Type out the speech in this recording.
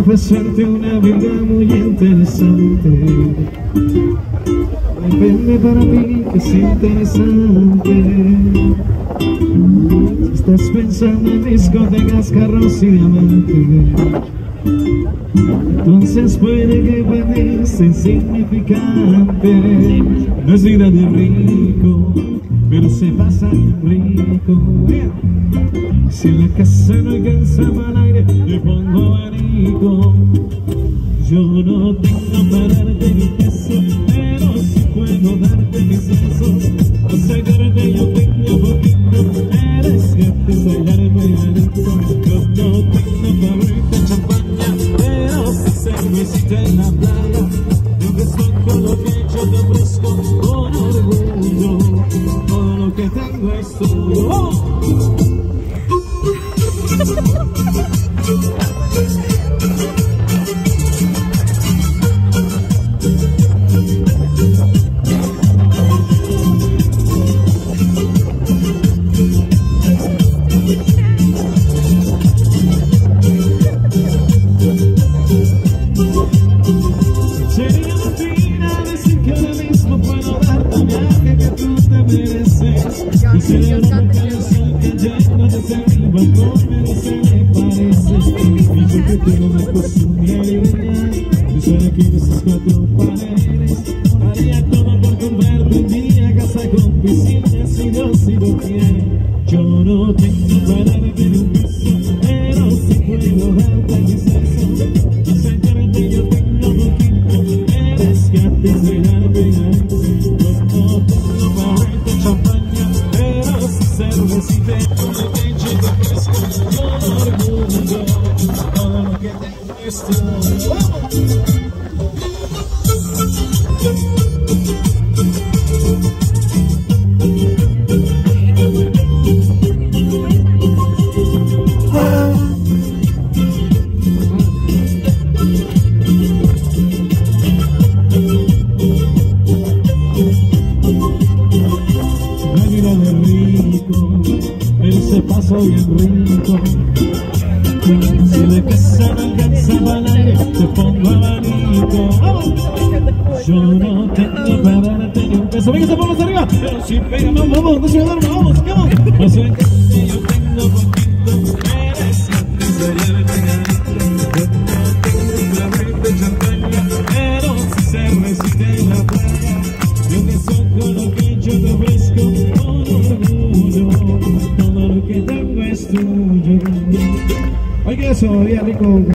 confesarte una vida muy interesante. Depende para ti que es interesante. Si estás pensando en discotecas, carros y diamantes, entonces puede que para ti sea insignificante. No es vida de rico, pero se pasa rico. Si en la casa no alcanza para el aire, le pongo abanico. Yo no tengo para darte mi peso, pero si puedo darte mis besos. A sacarte yo tengo poquito, eres gratis bailarme bailadito. Yo no tengo para abrirte champaña, pero si cervecita en la playa. Yo te con lo que yo te ofrezco con orgullo. Todo lo que tengo es tuyo. Sería mentira decir que ahora mismo puedo darte el viaje que tú te mereces. Y celebro porque el sol que llena desde mi balcón pero se me parece. Y yo que tengo me acostumbraría yo soy aquí de esas cuatro paredes. Haría todo por comprarte un día casa con piscina si Dios lo quiere. Yo no tengo para darte ni un beso, pero si puedo darte mis besos. Y sentarte yo tengo poquito, eres gratis bailarme bailadito. Yo no tengo para darte champaña, pero si cervecita con lo que yo te ofrezco con orgullo. Todo lo que tengo es tuyo. Se pasó bien rico. Si la casa no alcanza para el aire, te pongo abanico. Yo no tengo para darte ni un peso. Venga, vamos arriba. Pero si pega, vamos, no se duerma, vamos, vamos. No sé qué, yo tengo poquito. Eres antes de la yo no tengo para darte champaña, pero si cervecita en la playa. Yo te soco lo que yo te ofrezco con orgullo. Todo lo que tengo es tuyo. Oiga eso, bien rico.